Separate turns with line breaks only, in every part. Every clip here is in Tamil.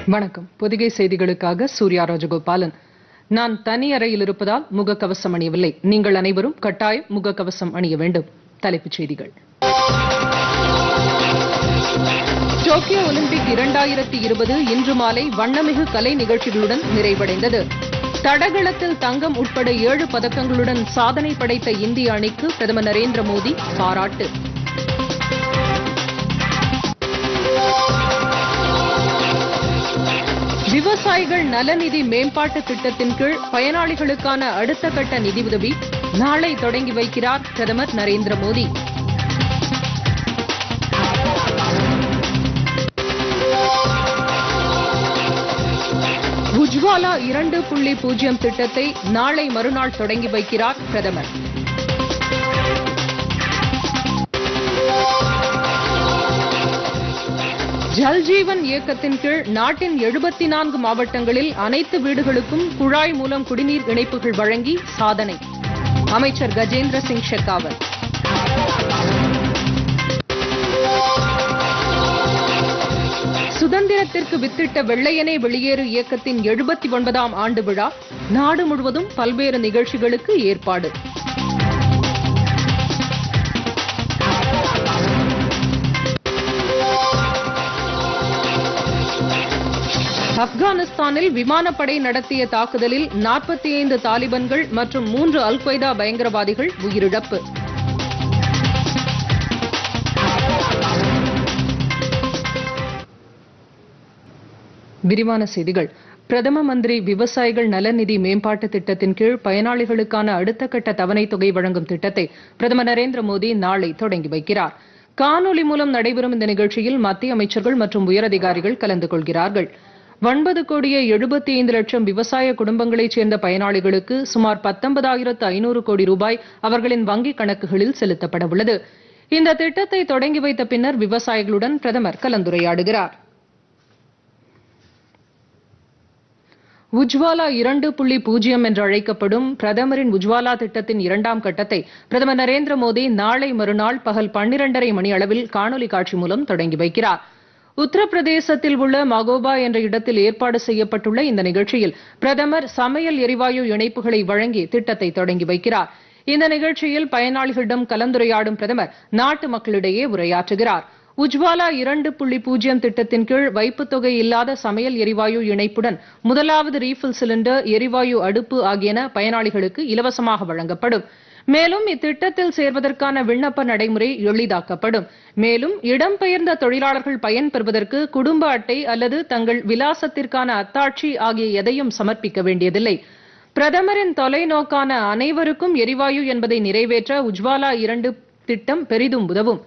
வணக்கம். பொதிகை செய்திகளுக்காக சூர்யா ராஜகோபாலன். நான் தனி அறையில் இருப்பதால் முகக்கவசம் அணியவில்லை. நீங்கள் அனைவரும் கட்டாயம் முகக்கவசம் அணிய வேண்டும். தலைப்புச் செய்திகள். டோக்கியோ ஒலிம்பிக் 2020 இன்று மாலை வண்ணமிகு கலை நிகழ்ச்சிகளுடன் நிறைவடைந்தது. தடகளத்தில் தங்கம் உட்பட 7 பதக்கங்களுடன் சாதனை படைத்த இந்திய அணிக்கு பிரதமர் நரேந்திர மோடி பாராட்டு. விவசாயிகள் நலநிதி மேம்பாட்டு திட்டத்தின் கீழ் பயனாளிகளுக்கான அடுத்த கட்ட நிதியுதவி நாளை தொடங்கி வைக்கிறார் பிரதமர் நரேந்திர மோடி. உஜ்வாலா 2.0 திட்டத்தை நாளை மறுநாள் தொடங்கி வைக்கிறார் பிரதமர். ஜல்ஜீவன் இயக்கத்தின் கீழ் நாட்டின் 74 மாவட்டங்களில் அனைத்து வீடுகளுக்கும் குழாய் மூலம் குடிநீர் இணைப்புகள் வழங்கி சாதனை. அமைச்சர் கஜேந்திர சிங் ஷெகாவத். சுதந்திரத்திற்கு வித்திட்ட வெள்ளையனே வெளியேறு இயக்கத்தின் 79ஆம் ஆண்டு விழா நாடு முழுவதும் பல்வேறு நிகழ்ச்சிகளுக்கு ஏற்பாடு. ஆப்கானிஸ்தானில் விமானப்படை நடத்திய தாக்குதலில் 45 தாலிபான்கள் மற்றும் 3 அல் கொய்தா பயங்கரவாதிகள் உயிரிழப்பு. விரிவான செய்திகள். பிரதம மந்திரி விவசாயிகள் நலநிதி மேம்பாட்டு திட்டத்தின் கீழ் பயனாளிகளுக்கான அடுத்த கட்ட தவணை தொகை வழங்கும் திட்டத்தை பிரதமர் நரேந்திர மோடி நாளை தொடங்கி வைக்கிறார். காணொலி மூலம் நடைபெறும் இந்த நிகழ்ச்சியில் மத்திய அமைச்சர்கள் மற்றும் உயரதிகாரிகள் கலந்து கொள்கிறார்கள். 9,75,00,000 விவசாய குடும்பங்களைச் சேர்ந்த பயனாளிகளுக்கு சுமார் 19,500 கோடி ரூபாய் அவர்களின் வங்கிக் கணக்குகளில் செலுத்தப்பட உள்ளது. இந்த திட்டத்தை தொடங்கி வைத்த பின்னர் விவசாயிகளுடன் பிரதமர் கலந்துரையாடுகிறார். உஜ்வாலா 2.0 என்று அழைக்கப்படும் பிரதமரின் உஜ்வாலா திட்டத்தின் 2ஆம் கட்டத்தை பிரதமர் நரேந்திர மோடி நாளை மறுநாள் பகல் 12:30 மணி அளவில் காணொலி காட்சி மூலம் தொடங்கி வைக்கிறார். உத்தரப்பிரதேசத்தில் உள்ள மகோபா என்ற இடத்தில் ஏற்பாடு செய்யப்பட்டுள்ள இந்த நிகழ்ச்சியில் பிரதமர் சமையல் எரிவாயு இணைப்புகளை வழங்கி திட்டத்தை தொடங்கி வைக்கிறார். இந்த நிகழ்ச்சியில் பயனாளிகளிடம் கலந்துரையாடும் பிரதமர் நாட்டு மக்களிடையே உரையாற்றுகிறார். உஜ்வாலா 2.0 திட்டத்தின் கீழ் வைப்புத் தொகை இல்லாத சமையல் எரிவாயு இணைப்புடன் முதலாவது ரீஃபில் சிலிண்டர், எரிவாயு அடுப்பு ஆகியன பயனாளிகளுக்கு இலவசமாக வழங்கப்படும். மேலும் இத்திட்டத்தில் சேர்வதற்கான விண்ணப்ப நடைமுறை எளிதாக்கப்படும். மேலும் இடம்பெயர்ந்த தொழிலாளர்கள் பயன்பெறுவதற்கு குடும்ப அட்டை அல்லது தங்கள் விலாசத்திற்கான அத்தாட்சி ஆகிய எதையும் சமர்ப்பிக்க வேண்டியதில்லை. பிரதமரின் தொலைநோக்கான அனைவருக்கும் எரிவாயு என்பதை நிறைவேற்ற உஜ்வாலா 2 திட்டம் பெரிதும் உதவும்.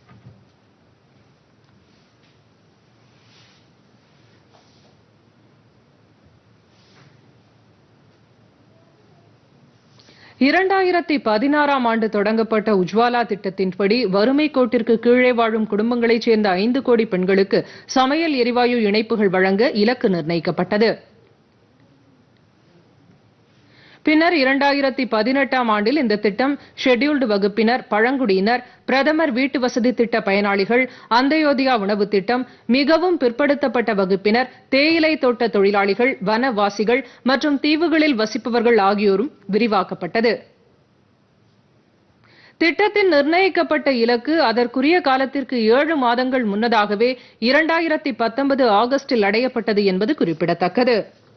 (2016) ஆண்டு தொடங்கப்பட்ட உஜ்வாலா திட்டத்தின்படி வறுமை கோட்டிற்கு கீழே வாழும் குடும்பங்களைச் சேர்ந்த 5 கோடி பெண்களுக்கு சமையல் எரிவாயு இணைப்புகள் வழங்க இலக்கு நிர்ணயிக்கப்பட்டது. பின்னர் 2018 ஆண்டில் இந்த திட்டம் ஷெட்யூல்டு வகுப்பினர், பழங்குடியினர், பிரதமர் வீட்டு வசதி திட்ட பயனாளிகள், அந்தயோதயா உணவு திட்டம், மிகவும் பிற்படுத்தப்பட்ட வகுப்பினர், தேயிலை தோட்ட தொழிலாளிகள், வனவாசிகள் மற்றும் தீவுகளில் வசிப்பவர்கள் ஆகியோரும் விரிவாக்கப்பட்டது. திட்டத்தின் நிர்ணயிக்கப்பட்ட இலக்கு அதற்குரிய காலத்திற்கு 7 மாதங்கள் முன்னதாகவே 2019 ஆகஸ்டில் அடையப்பட்டது என்பது குறிப்பிடத்தக்கது.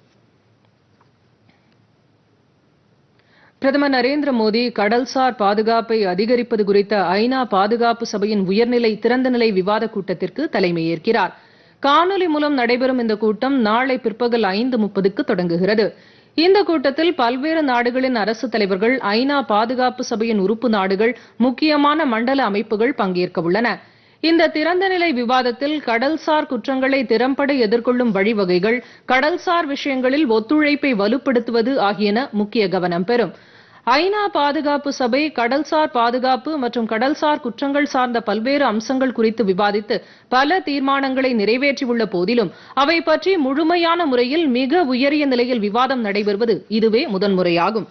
பிரதமர் நரேந்திர மோடி கடல்சார் பாதுகாப்பை அதிகரிப்பது குறித்த ஐநா பாதுகாப்பு சபையின் உயர்நிலை திறந்தநிலை விவாதக் கூட்டத்திற்கு தலைமையேற்கிறார். காணொலி மூலம் நடைபெறும் இந்த கூட்டம் நாளை பிற்பகல் 5:30க்கு தொடங்குகிறது. இந்த கூட்டத்தில் பல்வேறு நாடுகளின் அரசுத் தலைவர்கள், ஐநா பாதுகாப்பு சபையின் உறுப்பு நாடுகள், முக்கியமான மண்டல அமைப்புகள் பங்கேற்க உள்ளன. இந்த திறந்தநிலை விவாதத்தில் கடல்சார் குற்றங்களை திறம்பட எதிர்கொள்ளும் வழிவகைகள், கடல்சார் விஷயங்களில் ஒத்துழைப்பை வலுப்படுத்துவது ஆகியன முக்கிய கவனம் பெறும். ஐநா பாதுகாப்பு சபை கடல்சார் பாதுகாப்பு மற்றும் கடல்சார் குற்றங்கள் சார்ந்த பல்வேறு அம்சங்கள் குறித்து விவாதித்து பல தீர்மானங்களை நிறைவேற்றியுள்ள போதிலும் அவை பற்றி முழுமையான முறையில் மிக உயரிய நிலையில் விவாதம் நடைபெறுவது இதுவே முதன்முறையாகும்.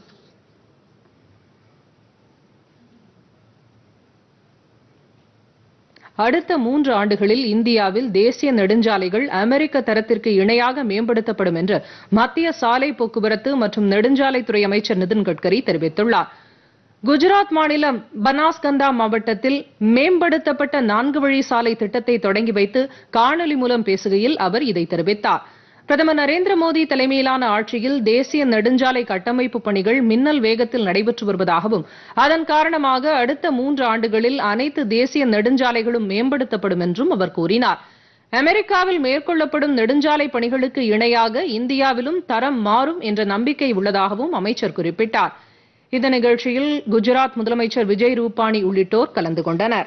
அடுத்த 3 ஆண்டுகளில் இந்தியாவில் தேசிய நெடுஞ்சாலைகள் அமெரிக்க தரத்திற்கு இணையாக மேம்படுத்தப்படும் என்று மத்திய சாலை போக்குவரத்து மற்றும் நெடுஞ்சாலைத்துறை அமைச்சர் நிதின் கட்கரி தெரிவித்துள்ளார். குஜராத் மாநிலம் பனாஸ்கந்தா மாவட்டத்தில் மேம்படுத்தப்பட்ட 4 வழி சாலை திட்டத்தை தொடங்கி வைத்து காணொலி மூலம் பேசுகையில் அவர் இதை தெரிவித்தார். பிரதமர் நரேந்திர மோடி தலைமையிலான ஆட்சியில் தேசிய நெடுஞ்சாலை கட்டமைப்பு பணிகள் மின்னல் வேகத்தில் நடைபெற்று வருவதாகவும் அதன் காரணமாக அடுத்த 3 ஆண்டுகளில் அனைத்து தேசிய நெடுஞ்சாலைகளும் மேம்படுத்தப்படும் என்றும் அவர் கூறினார். அமெரிக்காவில் மேற்கொள்ளப்படும் நெடுஞ்சாலை பணிகளுக்கு இணையாக இந்தியாவிலும் தரம் மாறும் என்ற நம்பிக்கை உள்ளதாகவும் அமைச்சர் குறிப்பிட்டார். இந்த நிகழ்ச்சியில் குஜராத் முதலமைச்சர் விஜய் ரூபானி உள்ளிட்டோர் கலந்து கொண்டனர்.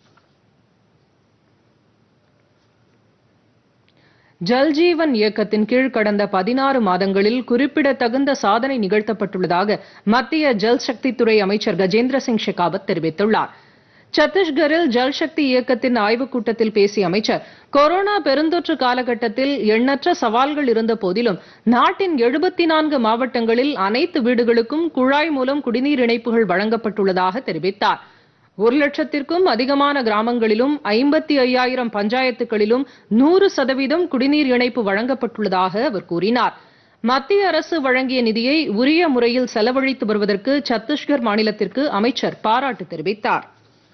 ஜல்ஜீவன் இயக்கத்தின் கீழ் கடந்த 16 மாதங்களில் குறிப்பிடத்தகுந்த சாதனை நிகழ்த்தப்பட்டுள்ளதாக மத்திய ஜல்சக்தித்துறை அமைச்சர் கஜேந்திர சிங் ஷெகாவத் தெரிவித்துள்ளார். சத்தீஸ்கரில் ஜல்சக்தி இயக்கத்தின் ஆய்வுக் கூட்டத்தில் பேசிய அமைச்சர், கொரோனா பெருந்தொற்று காலகட்டத்தில் எண்ணற்ற சவால்கள் இருந்த போதிலும் நாட்டின் 74 மாவட்டங்களில் அனைத்து வீடுகளுக்கும் குழாய் மூலம் குடிநீர் இணைப்புகள் வழங்கப்பட்டுள்ளதாக தெரிவித்தார். 1,00,000க்கும் அதிகமான கிராமங்களிலும் 55,000 பஞ்சாயத்துகளிலும் 100% குடிநீர் இணைப்பு வழங்கப்பட்டுள்ளதாக அவர் கூறினார். மத்திய அரசு வழங்கிய நிதியை உரிய முறையில் செலவழித்து வருவதற்கு சத்தீஸ்கர் மாநிலத்திற்கு அமைச்சர் பாராட்டு தெரிவித்தார்.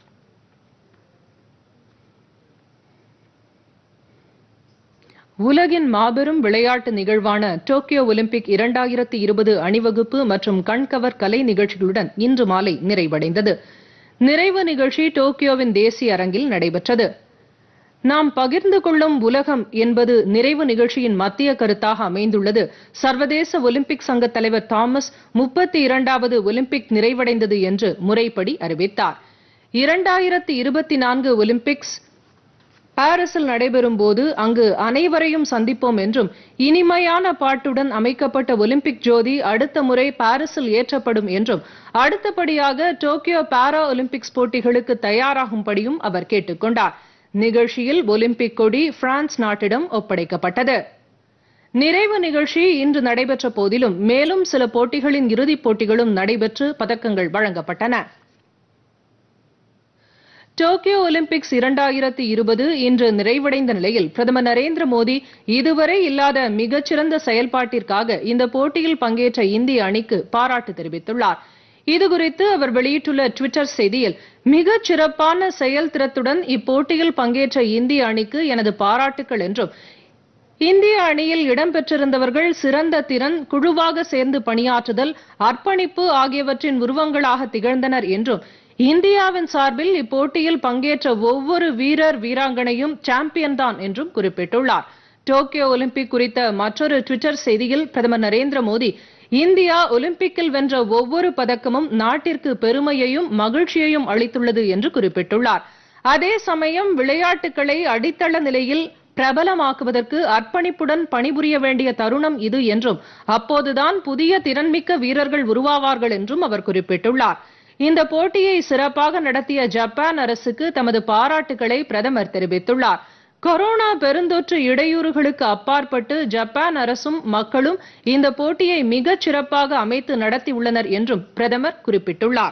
உலகின் மாபெரும் விளையாட்டு நிகழ்வான டோக்கியோ ஒலிம்பிக் 2020 அணிவகுப்பு மற்றும் கண்கவர் கலை நிகழ்ச்சிகளுடன் இன்று மாலை நிறைவடைந்தது. நிறைவு நிகழ்ச்சி டோக்கியோவின் தேசிய அரங்கில் நடைபெற்றது. நாம் பகிர்ந்து கொள்ளும் உலகம் என்பது நிறைவு நிகழ்ச்சியின் மத்திய கருத்தாக அமைந்துள்ளது. சர்வதேச ஒலிம்பிக் சங்க தலைவர் தாமஸ் 32வது ஒலிம்பிக் நிறைவடைந்தது என்று முறைப்படி அறிவித்தார். 2024 ஒலிம்பிக்ஸ் பாரிஸில் நடைபெறும் போது அங்கு அனைவரையும் சந்திப்போம் என்றும் இனிமையான பாட்டுடன் அமைக்கப்பட்ட ஒலிம்பிக் ஜோதி அடுத்த முறை பாரிஸில் ஏற்றப்படும் என்றும் அடுத்தபடியாக டோக்கியோ பாரா ஒலிம்பிக்ஸ் போட்டிகளுக்கு தயாராகும்படியும் அவர் கேட்டுக் கொண்டார். நிகழ்ச்சியில் ஒலிம்பிக் கொடி பிரான்ஸ் நாட்டிடம் ஒப்படைக்கப்பட்டது. நிறைவு நிகழ்ச்சி இன்று நடைபெற்ற போதிலும் மேலும் சில போட்டிகளின் இறுதிப் போட்டிகளும் நடைபெற்று பதக்கங்கள் வழங்கப்பட்டன. டோக்கியோ ஒலிம்பிக்ஸ் 2020 இன்று நிறைவடைந்த நிலையில் பிரதமர் நரேந்திர மோடி இதுவரை இல்லாத மிகச்சிறந்த செயல்பாட்டிற்காக இந்த போட்டியில் பங்கேற்ற இந்திய அணிக்கு பாராட்டு தெரிவித்துள்ளார். இதுகுறித்து அவர் வெளியிட்டுள்ள டுவிட்டர் செய்தியில், மிகச் சிறப்பான செயல்திறத்துடன் இப்போட்டியில் பங்கேற்ற இந்திய அணிக்கு எனது பாராட்டுக்கள் என்றும், இந்திய அணியில் இடம்பெற்றிருந்தவர்கள் சிறந்த திறன், குழுவாக சேர்ந்து பணியாற்றுதல், அர்ப்பணிப்பு ஆகியவற்றின் உருவங்களாக திகழ்ந்தனர் என்றும், இந்தியாவின் சார்பில் இப்போட்டியில் பங்கேற்ற ஒவ்வொரு வீரர் வீராங்கனையும் சாம்பியன் தான் என்றும் குறிப்பிட்டுள்ளார். டோக்கியோ ஒலிம்பிக் குறித்த மற்றொரு டுவிட்டர் செய்தியில் பிரதமர் நரேந்திர மோடி, இந்தியா ஒலிம்பிக்கில் வென்ற ஒவ்வொரு பதக்கமும் நாட்டிற்கு பெருமையையும் மகிழ்ச்சியையும் அளித்துள்ளது என்று குறிப்பிட்டுள்ளார். அதே சமயம் விளையாட்டுகளை அடித்தள நிலையில் பிரபலமாக்குவதற்கு அர்ப்பணிப்புடன் பணிபுரிய வேண்டிய தருணம் இது என்றும், அப்போதுதான் புதிய திறன்மிக்க வீரர்கள் உருவாவார்கள் என்றும் அவர் குறிப்பிட்டுள்ளார். இந்த போட்டியை சிறப்பாக நடத்திய ஜப்பான் அரசுக்கு தமது பாராட்டுகளை பிரதமர் தெரிவித்துள்ளார். கொரோனா பெருந்தொற்று இடையூறுகளுக்கு அப்பாற்பட்டு ஜப்பான் அரசும் மக்களும் இந்த போட்டியை மிகச் சிறப்பாக அமைத்து நடத்தியுள்ளனர் என்றும் பிரதமர் குறிப்பிட்டுள்ளார்.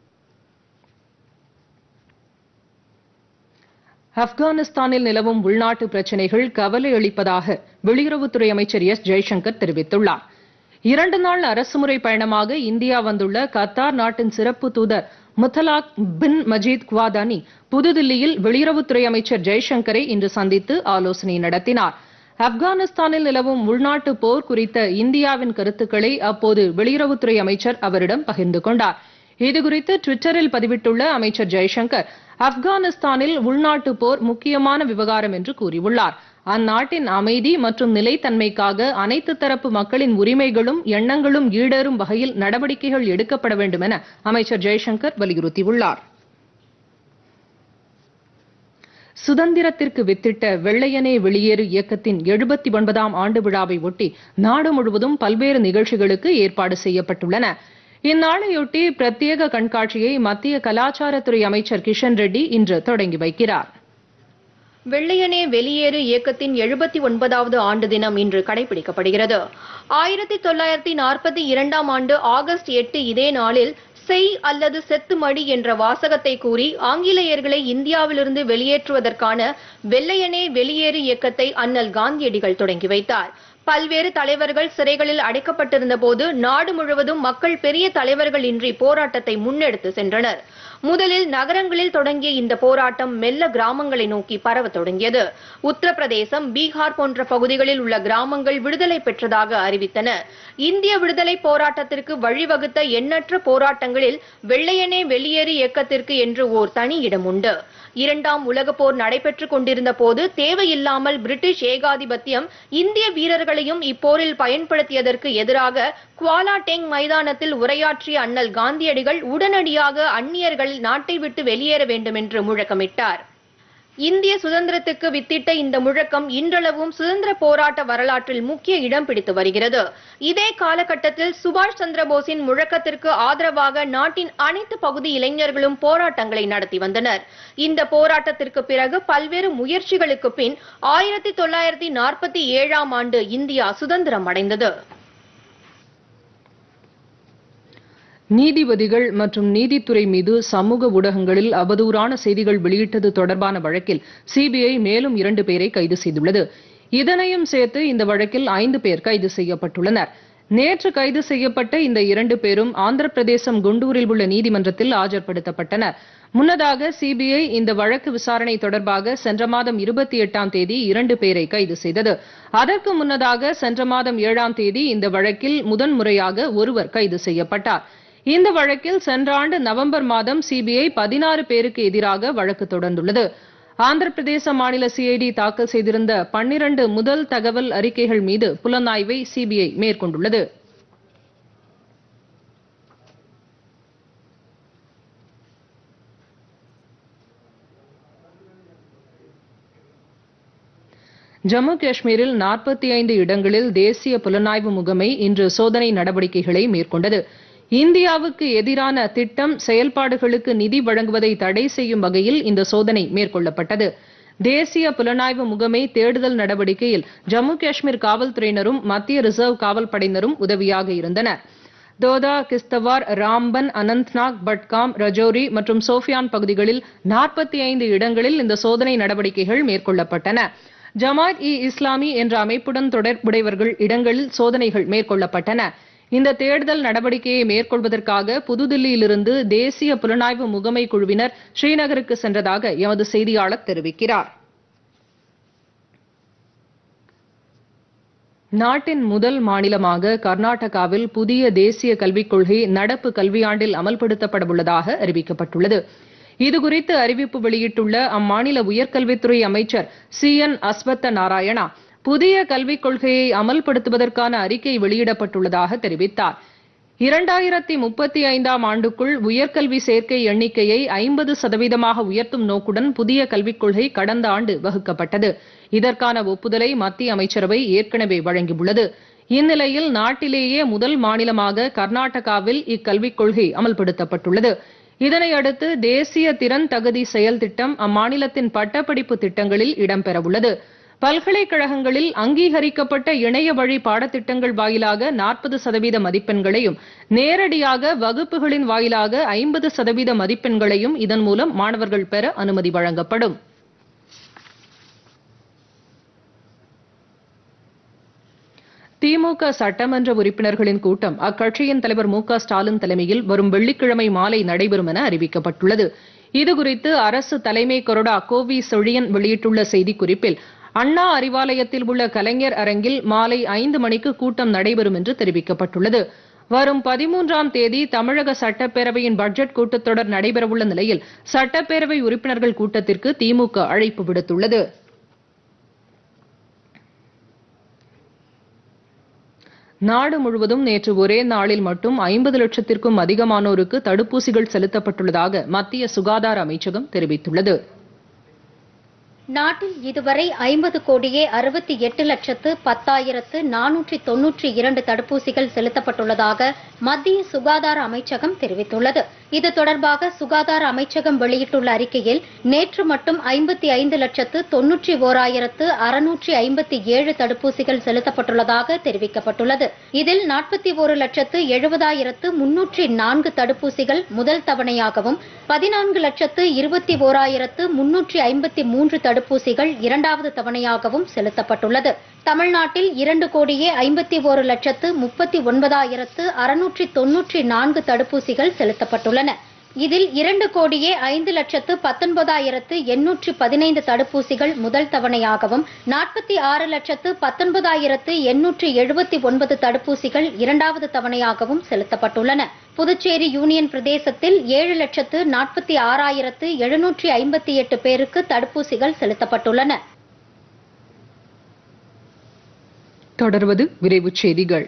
ஆப்கானிஸ்தானில் நிலவும் உள்நாட்டு பிரச்சினைகள் கவலை அளிப்பதாக வெளியுறவுத்துறை அமைச்சர் எஸ் ஜெய்சங்கர் தெரிவித்துள்ளார். 2 நாள் அரசுமுறை பயணமாக இந்தியா வந்துள்ள கத்தார் நாட்டின் சிறப்பு தூதர் முத்தலாக் பின் மஜீத் குவாதானி புதுதில்லியில் வெளியுறவுத்துறை அமைச்சர் ஜெய்சங்கரை இன்று சந்தித்து ஆலோசனை நடத்தினார். ஆப்கானிஸ்தானில் நிலவும் உள்நாட்டு போர் குறித்த இந்தியாவின் கருத்துக்களை அப்போது வெளியுறவுத்துறை அமைச்சர் அவரிடம் பகிர்ந்து கொண்டார். இதுகுறித்து டுவிட்டரில் பதிவிட்டுள்ள அமைச்சர் ஜெய்சங்கர், ஆப்கானிஸ்தானில் உள்நாட்டு போர் முக்கியமான விவகாரம் என்று கூறியுள்ளார். அந்நாட்டின் அமைதி மற்றும் நிலைத்தன்மைக்காக அனைத்து தரப்பு மக்களின் உரிமைகளும் எண்ணங்களும் ஈடேறும் வகையில் நடவடிக்கைகள் எடுக்கப்பட வேண்டும் என அமைச்சர் ஜெய்சங்கர் வலியுறுத்தியுள்ளார். சுதந்திரத்திற்கு வித்திட்ட வெள்ளையனே வெளியேறு இயக்கத்தின் 79ஆம் ஆண்டு விழாவை ஒட்டி நாடு முழுவதும் பல்வேறு நிகழ்ச்சிகளுக்கு ஏற்பாடு செய்யப்பட்டுள்ளன. இந்நாளையொட்டி பிரத்யேக கண்காட்சியை மத்திய கலாச்சாரத்துறை அமைச்சர் கிஷன் ரெட்டி இன்று தொடங்கி வைக்கிறார்.
வெள்ளையனே வெளியேறு இயக்கத்தின் 79வது ஆண்டு தினம் இன்று கடைபிடிக்கப்படுகிறது. 1942ஆம் ஆண்டு ஆகஸ்ட் 8 இதே நாளில் செய் அல்லது செத்து மடி என்ற வாசகத்தை கூறி ஆங்கிலேயர்களை இந்தியாவிலிருந்து வெளியேற்றுவதற்கான வெள்ளையனே வெளியேறு இயக்கத்தை அண்ணல் காந்தியடிகள் தொடங்கி வைத்தார். பல்வேறு தலைவர்கள் சிறைகளில் அடைக்கப்பட்டிருந்த போது நாடு முழுவதும் மக்கள் பெரிய தலைவர்கள் இன்றி போராட்டத்தை முன்னெடுத்து சென்றனர். முதலில் நகரங்களில் தொடங்கிய இந்த போராட்டம் மெல்ல கிராமங்களை நோக்கி பரவ தொடங்கியது. உத்தரப்பிரதேசம், பீகார் போன்ற பகுதிகளில் உள்ள கிராமங்கள் விடுதலை பெற்றதாக அறிவித்தன. இந்திய விடுதலை போராட்டத்திற்கு வழிவகுத்த எண்ணற்ற போராட்டங்களில் வெள்ளையனே வெளியேறு இயக்கத்திற்கு என்று ஓர் தனி இடம் உண்டு. இரண்டாம் உலகப் போர் நடைபெற்றுக் கொண்டிருந்த போது தேவையில்லாமல் பிரிட்டிஷ் ஏகாதிபத்தியம் இந்திய வீரர்களையும் இப்போரில் பயன்படுத்தியதற்கு எதிராக குவாலாடெங் மைதானத்தில் உரையாற்றிய அண்ணல் காந்தியடிகள் உடனடியாக அந்நியர்கள் நாட்டை விட்டு வெளியேற வேண்டும் என்று முழக்கமிட்டார். இந்திய சுதந்திரத்துக்கு வித்திட்ட இந்த முழக்கம் இன்றளவும் சுதந்திர போராட்ட வரலாற்றில் முக்கிய இடம் பிடித்து வருகிறது. இதே காலகட்டத்தில் சுபாஷ் சந்திர போஸின் முழக்கத்திற்கு ஆதரவாக நாட்டின் அனைத்து பகுதி இளைஞர்களும் போராட்டங்களை நடத்தி வந்தனர். இந்த போராட்டத்திற்கு பிறகு பல்வேறு முயற்சிகளுக்கு பின் 1947ஆம் ஆண்டு இந்தியா சுதந்திரம் அடைந்தது.
நீதிபதிகள் மற்றும் நீதித்துறை மீது சமூக ஊடகங்களில் அவதூறான செய்திகள் வெளியிட்டது தொடர்பான வழக்கில் சிபிஐ மேலும் 2 பேரை கைது செய்துள்ளது. இதனையும் சேர்த்து இந்த வழக்கில் 5 பேர் கைது செய்யப்பட்டுள்ளனர். நேற்று கைது செய்யப்பட்ட இந்த 2 பேரும் ஆந்திர பிரதேசம் குண்டூரில் உள்ள நீதிமன்றத்தில் ஆஜர்படுத்தப்பட்டனர். முன்னதாக சிபிஐ இந்த வழக்கு விசாரணை தொடர்பாக சென்ற மாதம் 28ஆம் தேதி 2 பேரை கைது செய்தது. அதற்கு முன்னதாக சென்ற மாதம் 7ஆம் தேதி இந்த வழக்கில் முதன்முறையாக ஒருவர் கைது செய்யப்பட்டார். இந்த வழக்கில் சென்ற ஆண்டு நவம்பர் மாதம் சிபிஐ 16 பேருக்கு எதிராக வழக்கு தொடர்ந்துள்ளது. ஆந்திர பிரதேச மாநில சிஐடி தாக்கல் செய்திருந்த 12 முதல் தகவல் அறிக்கைகள் மீது புலனாய்வை சிபிஐ மேற்கொண்டுள்ளது. ஜம்மு காஷ்மீரில் 45 இடங்களில் தேசிய புலனாய்வு முகமை இன்று சோதனை நடவடிக்கைகளை மேற்கொண்டது. இந்தியாவுக்கு எதிரான திட்டம் செயல்பாடுகளுக்கு நிதி வழங்குவதை தடை செய்யும் வகையில் இந்த சோதனை மேற்கொள்ளப்பட்டது. தேசிய புலனாய்வு முகமை தேடுதல் நடவடிக்கையில் ஜம்மு காஷ்மீர் காவல்துறையினரும் மத்திய ரிசர்வ் காவல் படையினரும் உதவியாக இருந்தனர். தோதா, கிஸ்தவார், ராம்பன், அனந்த்நாக், பட்காம், ரஜோரி மற்றும் சோஃபியான் பகுதிகளில் 45 இடங்களில் இந்த சோதனை நடவடிக்கைகள் மேற்கொள்ளப்பட்டன. ஜமாத்-இ-இஸ்லாமி என்ற அமைப்புடன் தொடர்புடையவர்கள் இடங்களில் சோதனைகள் மேற்கொள்ளப்பட்டன. இந்த தேடுதல் நடவடிக்கையை மேற்கொள்வதற்காக புதுதில்லியிலிருந்து தேசிய புலனாய்வு முகமை குழுவினர் ஸ்ரீநகருக்கு சென்றதாக எமது செய்தியாளர் தெரிவிக்கிறார். நாட்டின் முதல் மாநிலமாக கர்நாடகாவில் புதிய தேசிய கல்விக் கொள்கை நடப்பு கல்வியாண்டில் அமல்படுத்தப்பட உள்ளதாக அறிவிக்கப்பட்டுள்ளது. இதுகுறித்து அறிவிப்பு வெளியிட்டுள்ள அம்மாநில உயர்கல்வித்துறை அமைச்சர் CN அஸ்வத்த நாராயணா, புதிய கல்விக் கொள்கையை அமல்படுத்துவதற்கான அறிக்கை வெளியிடப்பட்டுள்ளதாக தெரிவித்தார். 2035ஆம் ஆண்டுக்குள் உயர்கல்வி சேர்க்கை எண்ணிக்கையை 50% உயர்த்தும் நோக்குடன் புதிய கல்விக் கொள்கை கடந்த ஆண்டு வகுக்கப்பட்டது. இதற்கான ஒப்புதலை மத்திய அமைச்சரவை ஏற்கனவே வழங்கியுள்ளது. இந்நிலையில் நாட்டிலேயே முதல் மாநிலமாக கர்நாடகாவில் இக்கல்விக் கொள்கை அமல்படுத்தப்பட்டுள்ளது. இதனையடுத்து தேசிய திறன் தகுதி செயல் திட்டம் அம்மாநிலத்தின் பட்டப்படிப்பு திட்டங்களில் இடம்பெறவுள்ளது. பல்கலைக்கழகங்களில் அங்கீகரிக்கப்பட்ட இணைய வழி பாடத்திட்டங்கள் வாயிலாக 40% மதிப்பெண்களையும், நேரடியாக வகுப்புகளின் வாயிலாக 50% மதிப்பெண்களையும் இதன் மூலம் மாணவர்கள் பெற அனுமதி வழங்கப்படும். திமுக சட்டமன்ற உறுப்பினர்களின் கூட்டம் அக்கட்சியின் தலைவர் மு.க.ஸ்டாலின் தலைமையில் வரும் வெள்ளிக்கிழமை மாலை நடைபெறும் என அறிவிக்கப்பட்டுள்ளது. இதுகுறித்து அரசு தலைமை கொறடா கோவி செழியன் வெளியிட்டுள்ள செய்திக்குறிப்பில், அண்ணா அறிவாலயத்தில் உள்ள கலைஞர் அரங்கில் மாலை 5 மணிக்கு கூட்டம் நடைபெறும் என்று தெரிவிக்கப்பட்டுள்ளது. வரும் 13ஆம் தேதி தமிழக சட்டப்பேரவையின் பட்ஜெட் கூட்டத்தொடர் நடைபெறவுள்ள நிலையில் சட்டப்பேரவை உறுப்பினர்கள் கூட்டத்திற்கு திமுக அழைப்பு விடுத்துள்ளது. நாடு முழுவதும் நேற்று ஒரே நாளில் மட்டும் 50 லட்சத்திற்கும் அதிகமானோருக்கு தடுப்பூசிகள் செலுத்தப்பட்டுள்ளதாக மத்திய சுகாதார அமைச்சகம் தெரிவித்துள்ளது.
நாட்டில் இதுவரை 50,68,10,492 தடுப்பூசிகள் செலுத்தப்பட்டுள்ளதாக மத்திய சுகாதார அமைச்சகம் தெரிவித்துள்ளது. இது தொடர்பாக சுகாதார அமைச்சகம் வெளியிட்டுள்ள அறிக்கையில் நேற்று மட்டும் 55,91,657 தடுப்பூசிகள் செலுத்தப்பட்டுள்ளதாக தெரிவிக்கப்பட்டுள்ளது. இதில் 41,70,304 தடுப்பூசிகள் முதல் தவணையாகவும் 14,21,353 தடுப்பூசிகள் இரண்டாவது தவணையாகவும் செலுத்தப்பட்டுள்ளது. தமிழ்நாட்டில் 2,51,39,694 தடுப்பூசிகள் செலுத்தப்பட்டுள்ளன. இதில் 2,05,19,815 தடுப்பூசிகள் முதல் தவணையாகவும் 46,19,879 தடுப்பூசிகள் இரண்டாவது தவணையாகவும் செலுத்தப்பட்டுள்ளன. புதுச்சேரி யூனியன் பிரதேசத்தில் 7,46,758 பேருக்கு தடுப்பூசிகள் செலுத்தப்பட்டுள்ளன.
தொடர்வது விரைவுச் செய்திகள்.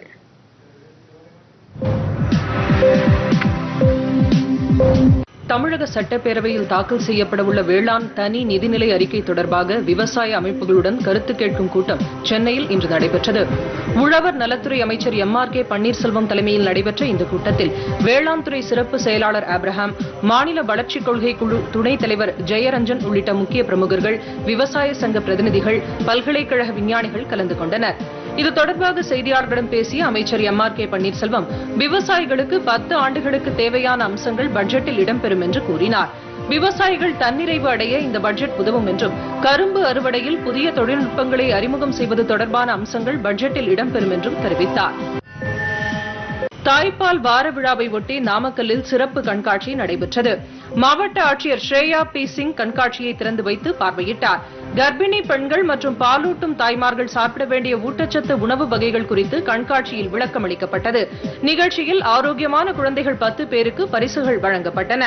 தமிழக சட்டப்பேரவையில் தாக்கல் செய்யப்படவுள்ள வேளாண் தனி நிதிநிலை அறிக்கை தொடர்பாக விவசாய அமைப்புகளுடன் கருத்து கேட்கும் கூட்டம் சென்னையில் இன்று நடைபெற்றது. உழவர் நலத்துறை அமைச்சர் MRK பன்னீர்செல்வம் தலைமையில் நடைபெற்ற இந்த கூட்டத்தில் வேளாண் துறை சிறப்பு செயலாளர் ஆப்ரஹாம், மாநில வளர்ச்சிக் கொள்கை குழு துணைத் தலைவர் ஜெயரஞ்சன் உள்ளிட்ட முக்கிய பிரமுகர்கள், விவசாய சங்க பிரதிநிதிகள், பல்கலைக்கழக விஞ்ஞானிகள் கலந்து கொண்டனர். இது தொடர்பாக செய்தியாளர்களிடம் பேசிய அமைச்சர் MRK பன்னீர்செல்வம், விவசாயிகளுக்கு 10 ஆண்டுகளுக்கு தேவையான அம்சங்கள் பட்ஜெட்டில் இடம்பெறும் என்று கூறினார். விவசாயிகள் தன்னிறைவு அடைய இந்த பட்ஜெட் உதவும் என்றும், கரும்பு அறுவடையில் புதிய தொழில்நுட்பங்களை அறிமுகம் செய்வது தொடர்பான அம்சங்கள் பட்ஜெட்டில் இடம்பெறும் என்றும் தெரிவித்தார். தாய்ப்பால் வார விழாவை ஒட்டி நாமக்கல்லில் சிறப்பு கண்காட்சி நடைபெற்றது. மாவட்ட ஆட்சியர் ஸ்ரேயா பி சிங் கண்காட்சியை திறந்து வைத்து பார்வையிட்டார். கர்ப்பிணி பெண்கள் மற்றும் பாலூட்டும் தாய்மார்கள் சாப்பிட வேண்டிய ஊட்டச்சத்து உணவு வகைகள் குறித்து கண்காட்சியில் விளக்கம் அளிக்கப்பட்டது. நிகழ்ச்சியில் ஆரோக்கியமான குழந்தைகள் 10 பேருக்கு பரிசுகள் வழங்கப்பட்டன.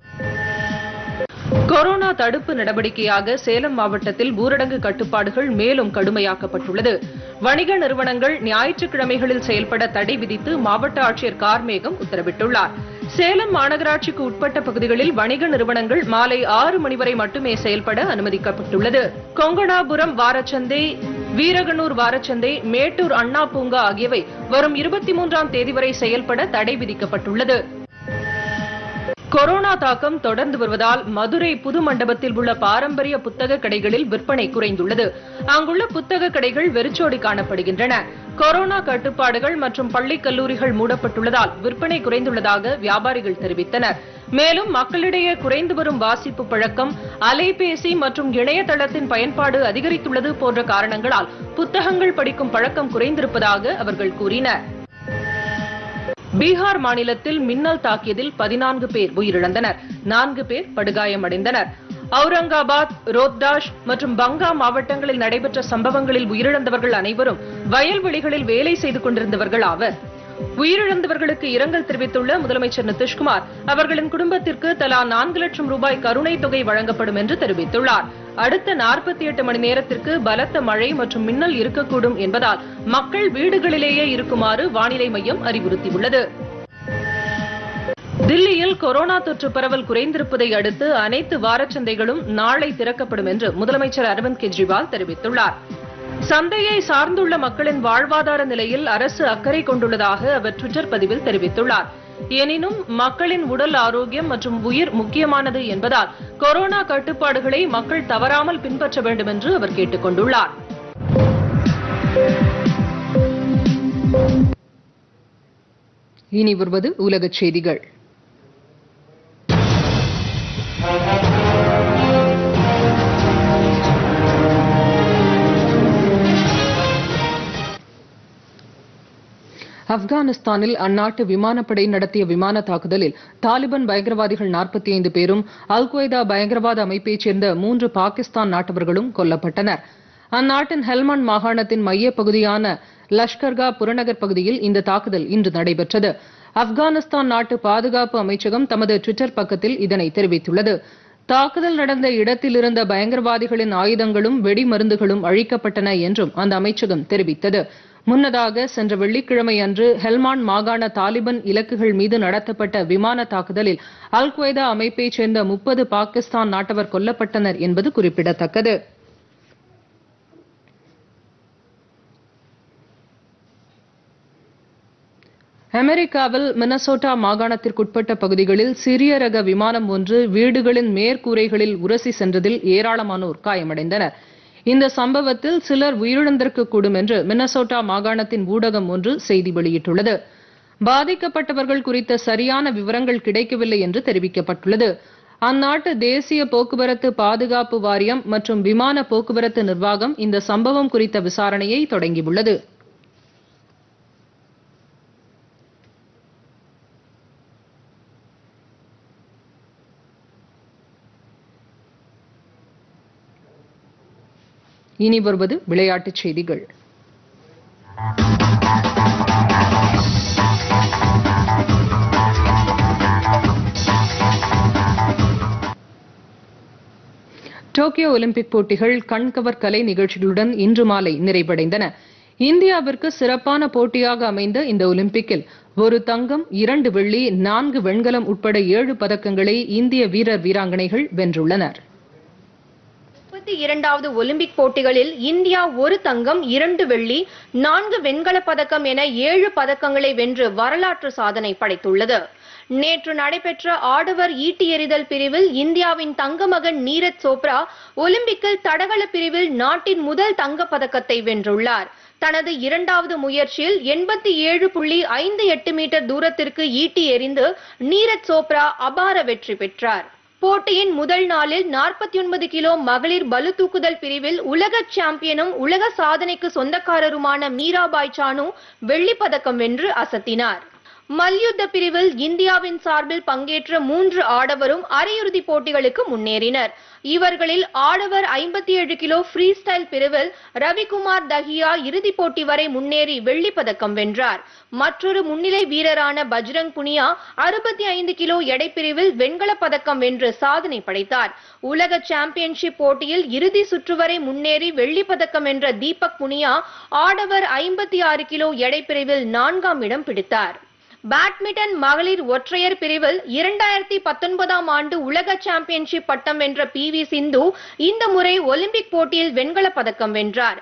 கொரோனா தடுப்பு நடவடிக்கையாக சேலம் மாவட்டத்தில் ஊரடங்கு கட்டுப்பாடுகள் மேலும் கடுமையாக்கப்பட்டுள்ளது. வணிக நிறுவனங்கள் ஞாயிற்றுக்கிழமைகளில் செயல்பட தடை விதித்து மாவட்ட ஆட்சியர் கார்மேகம் உத்தரவிட்டுள்ளார். சேலம் மாநகராட்சிக்கு உட்பட்ட பகுதிகளில் வணிக நிறுவனங்கள் மாலை 6 மணி வரை மட்டுமே செயல்பட அனுமதிக்கப்பட்டுள்ளது. கொங்கணாபுரம் வாரச்சந்தை, வீரகனூர் வாரச்சந்தை, மேட்டூர் அண்ணா பூங்கா ஆகியவை வரும் 23ஆம் தேதி வரை செயல்பட தடை விதிக்கப்பட்டுள்ளது. கொரோனா தாக்கம் தொடர்ந்து வருவதால் மதுரை புது மண்டபத்தில் உள்ள பாரம்பரிய புத்தக கடைகளில் விற்பனை குறைந்துள்ளது. அங்குள்ள புத்தக கடைகள் வெறிச்சோடி காணப்படுகின்றன. கொரோனா கட்டுப்பாடுகள் மற்றும் பள்ளி கல்லூரிகள் மூடப்பட்டுள்ளதால் விற்பனை குறைந்துள்ளதாக வியாபாரிகள் தெரிவித்தனர். மேலும் மக்களிடையே குறைந்து வரும் வாசிப்பு பழக்கம், அலைபேசி மற்றும் இணையதளத்தின் பயன்பாடு அதிகரித்துள்ளது போன்ற காரணங்களால் புத்தகங்கள் படிக்கும் பழக்கம் குறைந்திருப்பதாக அவர்கள் கூறினர். பீகார் மாநிலத்தில் மின்னல் தாக்கியதில் 14 பேர் உயிரிழந்தனர், 4 பேர் படுகாயமடைந்தனர். அவுரங்காபாத், ரோத்தாஷ் மற்றும் பங்கா மாவட்டங்களில் நடைபெற்ற சம்பவங்களில் உயிரிழந்தவர்கள் அனைவரும் வயல்வெளிகளில் வேலை செய்து கொண்டிருந்தவர்கள் ஆவர். உயிரிழந்தவர்களுக்கு இரங்கல் தெரிவித்துள்ள முதலமைச்சர் நிதிஷ்குமார், அவர்களின் குடும்பத்திற்கு தலா 4 லட்சம் ரூபாய் கருணை தொகை வழங்கப்படும் என்று தெரிவித்துள்ளார். அடுத்த 48 மணி நேரத்திற்கு பலத்த மழை மற்றும் மின்னல் இருக்கக்கூடும் என்பதால் மக்கள் வீடுகளிலேயே இருக்குமாறு வானிலை மையம் அறிவுறுத்தியுள்ளது. தில்லியில் கொரோனா தொற்று பரவல் குறைந்திருப்பதை அடுத்து அனைத்து வாரச்சந்தைகளும் நாளை திறக்கப்படும் என்று முதலமைச்சர் அரவிந்த் கெஜ்ரிவால் தெரிவித்துள்ளார். சந்தையை சார்ந்துள்ள மக்களின் வாழ்வாதார நிலையில் அரசு அக்கறை கொண்டுள்ளதாக அவர் டுவிட்டர் பதிவில் தெரிவித்துள்ளார். எனினும் மக்களின் உடல் ஆரோக்கியம் மற்றும் உயிர் முக்கியமானது என்பதால் கொரோனா கட்டுப்பாடுகளை மக்கள் தவறாமல் பின்பற்ற வேண்டும் என்று அவர் கேட்டுக் கொண்டுள்ளார். இனி வருவது உலகச் செய்திகள். ஆப்கானிஸ்தானில் அந்நாட்டு விமானப்படை நடத்திய விமான தாக்குதலில் தாலிபான் பயங்கரவாதிகள் 45 பேரும் அல்-கொய்தா பயங்கரவாத அமைப்பைச் சேர்ந்த 3 பாகிஸ்தான் நாட்டவர்களும் கொல்லப்பட்டனர். அந்நாட்டின் ஹெல்மண்ட் மாகாணத்தின் மையப் பகுதியான லஷ்கர்கா புறநகர் பகுதியில் இந்த தாக்குதல் இன்று நடைபெற்றது. ஆப்கானிஸ்தான் நாட்டு பாதுகாப்பு அமைச்சகம் தமது டுவிட்டர் பக்கத்தில் இதனை தெரிவித்துள்ளது. தாக்குதல் நடந்த இடத்தில் இருந்த பயங்கரவாதிகளின் ஆயுதங்களும் வெடிமருந்துகளும் அழிக்கப்பட்டன என்றும் அந்த அமைச்சகம் தெரிவித்தது. முன்னதாக சென்ற வெள்ளிக்கிழமை அன்று ஹெல்மாண்ட் மாகாண தாலிபான் இலக்குகள் மீது நடத்தப்பட்ட விமான தாக்குதலில் அல்-கொய்தா அமைப்பைச் சேர்ந்த 30 பாகிஸ்தான் நாட்டவர் கொல்லப்பட்டனர் என்பது குறிப்பிடத்தக்கது. அமெரிக்காவில் மினசோட்டா மாகாணத்திற்குட்பட்ட பகுதிகளில் சிறிய ரக விமானம் ஒன்று வீடுகளின் மேற்கூரைகளில் உரசி சென்றதில் ஏராளமானோர் காயமடைந்தனர். இந்த சம்பவத்தில் சிலர் உயிரிழந்திருக்கக்கூடும் என்று மினசோட்டா மாகாணத்தின் ஊடகம் ஒன்று செய்தி வெளியிட்டுள்ளது. பாதிக்கப்பட்டவர்கள் குறித்த சரியான விவரங்கள் கிடைக்கவில்லை என்று தெரிவிக்கப்பட்டுள்ளது. அந்நாட்டு தேசிய போக்குவரத்து பாதுகாப்பு வாரியம் மற்றும் விமான போக்குவரத்து நிர்வாகம் இந்த சம்பவம் குறித்த விசாரணையை தொடங்கியுள்ளது. இனி வருவது விளையாட்டுச் செய்திகள். டோக்கியோ ஒலிம்பிக் போட்டிகள் கண்கவர் கலை நிகழ்ச்சிகளுடன் இன்று மாலை நிறைவடைந்தன. இந்தியாவிற்கு சிறப்பான போட்டியாக அமைந்த இந்த ஒலிம்பிக்கில் ஒரு தங்கம், 2 வெள்ளி, 4 வெண்கலம் உட்பட 7 பதக்கங்களை இந்திய வீரர் வீராங்கனைகள் வென்றுள்ளனர்.
32வது ஒலிம்பிக் போட்டிகளில் இந்தியா 1 தங்கம், 2 வெள்ளி, 4 வெண்கலப் பதக்கம் என 7 பதக்கங்களை வென்று வரலாற்று சாதனை படைத்துள்ளது. நேற்று நடைபெற்ற ஆடவர் ஈட்டி எறிதல் பிரிவில் இந்தியாவின் தங்க மகன் நீரஜ் சோப்ரா ஒலிம்பிக்கில் தடகள பிரிவில் நாட்டின் முதல் தங்கப் பதக்கத்தை வென்றுள்ளார். தனது 2வது முயற்சியில் 87.58 மீட்டர் தூரத்திற்கு ஈட்டி எறிந்து நீரஜ் சோப்ரா அபார வெற்றி பெற்றார். போட்டியின் முதல் நாளில் 49 கிலோ மகளிர் பளு தூக்குதல் பிரிவில் உலக சாம்பியனும் உலக சாதனைக்கு சொந்தக்காரருமான மீராபாய் சானு வெள்ளிப் பதக்கம் வென்று அசத்தினார். மல்யுத்த பிரிவில் இந்தியாவின் சார்பில் பங்கேற்ற 3 ஆடவரும் அரையிறுதி போட்டிகளுக்கு முன்னேறினர். இவர்களில் ஆடவர் 57 கிலோ ஃப்ரீ ஸ்டைல் பிரிவில் ரவிக்குமார் தஹியா இறுதிப் போட்டி வரை முன்னேறி வெள்ளிப் பதக்கம் வென்றார். மற்றொரு முன்னிலை வீரரான பஜ்ரங் புனியா 65 கிலோ எடை பிரிவில் வெண்கலப் பதக்கம் வென்று சாதனை படைத்தார். உலக சாம்பியன்ஷிப் போட்டியில் இறுதி சுற்று வரை முன்னேறி வெள்ளிப் பதக்கம் வென்ற தீபக் புனியா ஆடவர் 56 கிலோ எடை பிரிவில் 4ஆம் இடம் பிடித்தார். பேட்மிண்டன் மகளிர் ஒற்றையர் பிரிவில் 2019ஆம் ஆண்டு உலக சாம்பியன்ஷிப் பட்டம் வென்ற PV சிந்து இந்த முறை ஒலிம்பிக் போட்டியில் வெண்கலப் பதக்கம் வென்றார்.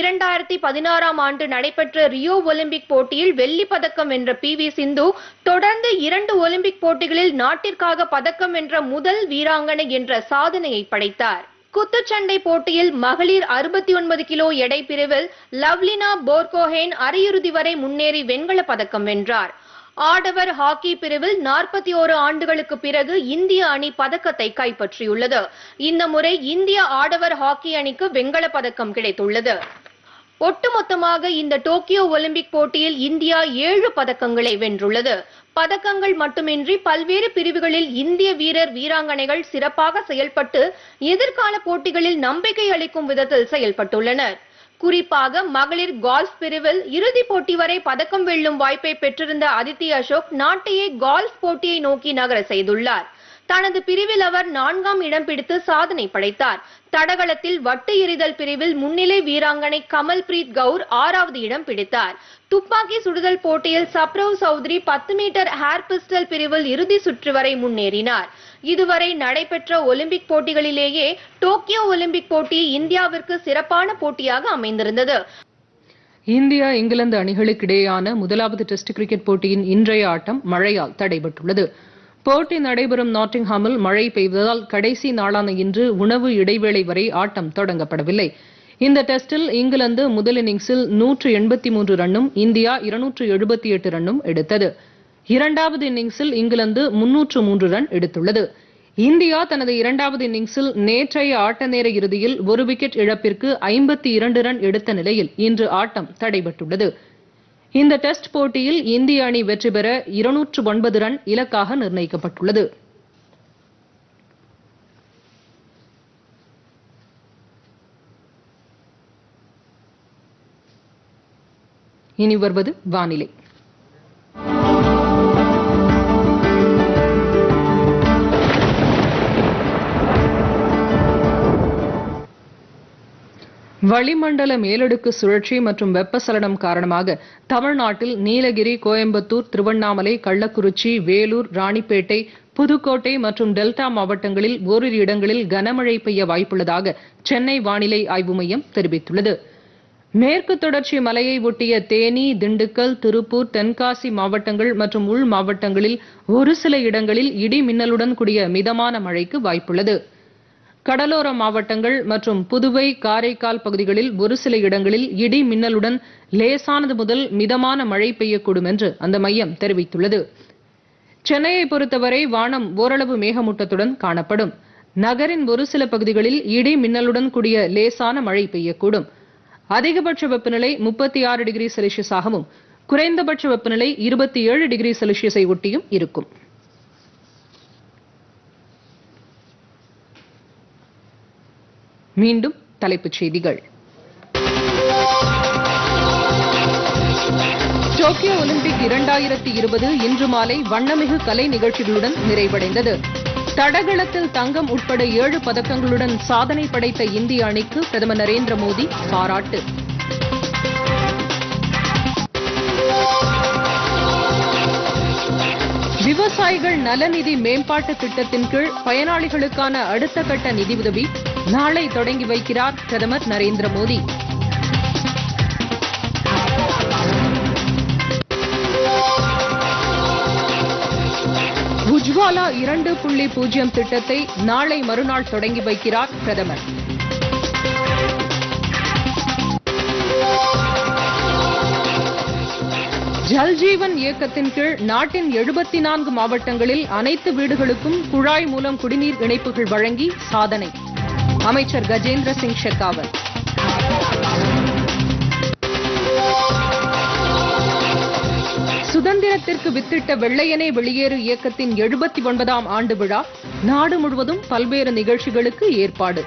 2016ஆம் ஆண்டு நடைபெற்ற ரியோ ஒலிம்பிக் போட்டியில் வெள்ளிப் பதக்கம் வென்ற PV சிந்து தொடர்ந்து 2 ஒலிம்பிக் போட்டிகளில் நாட்டிற்காக பதக்கம் வென்ற முதல் வீராங்கனை என்ற சாதனையை படைத்தார். குத்துச்சண்டை போட்டியில் மகளிர் 69 கிலோ எடை பிரிவில் லவ்லினா போர்கோஹேன் அரையிறுதி வரை முன்னேறி வெண்கலப் பதக்கம் வென்றார். ஆடவர் ஹாக்கி பிரிவில் 41 ஆண்டுகளுக்கு பிறகு இந்திய அணி பதக்கத்தை கைப்பற்றியுள்ளது. இந்த முறை இந்திய ஆடவர் ஹாக்கி அணிக்கு வெண்கலப் பதக்கம் கிடைத்துள்ளது. ஒட்டுமொத்தமாக இந்த டோக்கியோ ஒலிம்பிக் போட்டியில் இந்தியா 7 பதக்கங்களை வென்றுள்ளது. பதக்கங்கள் மட்டுமின்றி பல்வேறு பிரிவுகளில் இந்திய வீரர் வீராங்கனைகள் சிறப்பாக செயல்பட்டு எதிர்கால போட்டிகளில் நம்பிக்கை அளிக்கும் விதத்தில் செயல்பட்டுள்ளனர். குறிப்பாக மகளிர் கால்ஃப் பிரிவில் இறுதிப் போட்டி வரை பதக்கம் வெல்லும் வாய்ப்பை பெற்றிருந்த அதித்தி அசோக் நாட்டையே கால்ஃப் போட்டியை நோக்கி நகர செய்துள்ளார். தனது பிரிவில் அவர் 4ஆம் இடம் பிடித்து சாதனை படைத்தார். தடகளத்தில் வட்டு எறிதல் பிரிவில் முன்னிலை வீராங்கனை கமல்பிரீத் கவுர் 6வது இடம் பிடித்தார். துப்பாக்கி சுடுதல் போட்டியில் Saurabh Chaudhary 10 metre air pistol பிரிவில் இறுதி சுற்று வரை முன்னேறினார். இதுவரை நடைபெற்ற ஒலிம்பிக் போட்டிகளிலேயே டோக்கியோ ஒலிம்பிக் போட்டி இந்தியாவிற்கு சிறப்பான போட்டியாக அமைந்திருந்தது.
இந்தியா இங்கிலாந்து அணிகளுக்கிடையேயான முதலாவது டெஸ்ட் கிரிக்கெட் போட்டியின் இன்றைய ஆட்டம் மழையால் தடைபட்டுள்ளது. போட்டி நடைபெறும் நாட்டிங்ஹாமில் மழை பெய்ததால் கடைசி நாளான இன்று உணவு இடைவேளை வரை ஆட்டம் தொடங்கப்படவில்லை. இந்த டெஸ்டில் இங்கிலாந்து முதல் இன்னிங்ஸில் 183 ரன்னும் இந்தியா 278 ரன்னும் எடுத்தது. 2வது இன்னிங்ஸில் இங்கிலாந்து 303 ரன் எடுத்துள்ளது. இந்தியா தனது 2வது இன்னிங்ஸில் நேற்றைய ஆட்ட நேர இறுதியில் ஒரு விக்கெட் இழப்பிற்கு 52 ரன் எடுத்த நிலையில் இன்று ஆட்டம் தடைபட்டுள்ளது. இந்த டெஸ்ட் போட்டியில் இந்திய அணி வெற்றி பெற 209 ரன் இலக்காக நிர்ணயிக்கப்பட்டுள்ளது. இனி வருவது வானிலை. வளிமண்டல மேலடுக்கு சுழற்சி மற்றும் வெப்பசலனம் காரணமாக தமிழ்நாட்டில் நீலகிரி, கோயம்புத்தூர், திருவண்ணாமலை, கள்ளக்குறிச்சி, வேலூர், ராணிப்பேட்டை, புதுக்கோட்டை மற்றும் டெல்டா மாவட்டங்களில் ஓரிரு இடங்களில் கனமழை பெய்ய வாய்ப்புள்ளதாக சென்னை வானிலை ஆய்வு மையம் தெரிவித்துள்ளது. மேற்கு தொடர்ச்சி மலையை ஒட்டிய தேனி, திண்டுக்கல், திருப்பூர், தென்காசி மாவட்டங்கள் மற்றும் உள் மாவட்டங்களில் ஒரு சில இடங்களில் இடி மின்னலுடன் கூடிய மிதமான மழைக்கு வாய்ப்புள்ளது. கடலோர மாவட்டங்கள் மற்றும் புதுவை, காரைக்கால் பகுதிகளில் ஒரு சில இடங்களில் இடி மின்னலுடன் லேசானது முதல் மிதமான மழை பெய்யக்கூடும் என்று அந்த மையம் தெரிவித்துள்ளது. சென்னையை பொறுத்தவரை வானம் ஓரளவு மேகமூட்டத்துடன் காணப்படும். நகரின் ஒரு சில பகுதிகளில் இடி மின்னலுடன் கூடிய லேசான மழை பெய்யக்கூடும். அதிகபட்ச வெப்பநிலை 36 டிகிரி செல்சியஸாகவும் குறைந்தபட்ச வெப்பநிலை 27 டிகிரி செல்சியஸை ஒட்டியும் இருக்கும். மீண்டும் தலைப்புச் செய்திகள். டோக்கியோ ஒலிம்பிக் 2020 இன்று மாலை வண்ணமிகு கலை நிகழ்ச்சிகளுடன் நிறைவடைந்தது. தடகளத்தில் தங்கம் உட்பட 7 பதக்கங்களுடன் சாதனை படைத்த இந்திய அணிக்கு பிரதமர் நரேந்திர மோடி பாராட்டு. விவசாயிகள் நலநிதி மேம்பாட்டு திட்டத்தின் கீழ் பயனாளிகளுக்கான அடுத்த கட்ட நிதியுதவி நாளை தொடங்கி வைக்கிறார் பிரதமர் நரேந்திர மோடி. உஜ்வாலா 2.0 திட்டத்தை நாளை மறுநாள் தொடங்கி வைக்கிறார் பிரதமர். ஜல்ஜீவன் இயக்கத்தின் கீழ் நாட்டின் 74 மாவட்டங்களில் அனைத்து வீடுகளுக்கும் குழாய் மூலம் குடிநீர் இணைப்புகள் வழங்கி சாதனை. அமைச்சர் கஜேந்திர சிங் ஷெகாவத். சுதந்திரத்திற்கு வித்திட்ட வெள்ளையனே வெளியேறு இயக்கத்தின் 79ஆம் ஆண்டு விழா நாடு முழுவதும் பல்வேறு நிகழ்ச்சிகளுக்கு ஏற்பாடு.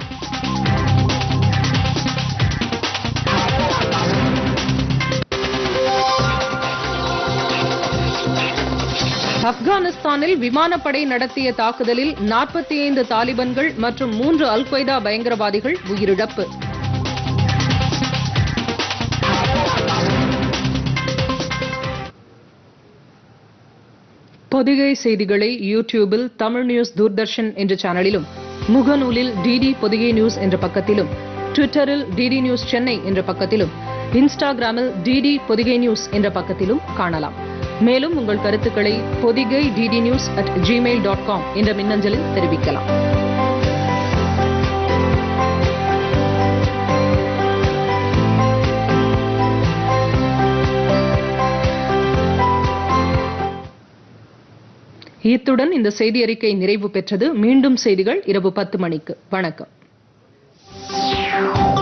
ஆப்கானிஸ்தானில் விமானப்படை நடத்திய தாக்குதலில் 45 தாலிபான்கள் மற்றும் 3 அல் கொய்தா பயங்கரவாதிகள் உயிரிழப்பு. பொதிகை செய்திகளை யூடியூபில் தமிழ் நியூஸ் தூர்தர்ஷன் என்ற சேனலிலும், முகநூலில் டிடி பொதிகை நியூஸ் என்ற பக்கத்திலும், ட்விட்டரில் டிடி நியூஸ் சென்னை என்ற பக்கத்திலும், இன்ஸ்டாகிராமில் டிடி பொதிகை நியூஸ் என்ற பக்கத்திலும் காணலாம். மேலும் உங்கள் கருத்துக்களை பொதிகை ddnews@gmail.com என்ற மின்னஞ்சலில் தெரிவிக்கலாம். இத்துடன் இந்த செய்தி அறிக்கை நிறைவு பெற்றது. மீண்டும் செய்திகள் இரவு 10 மணிக்கு. வணக்கம்.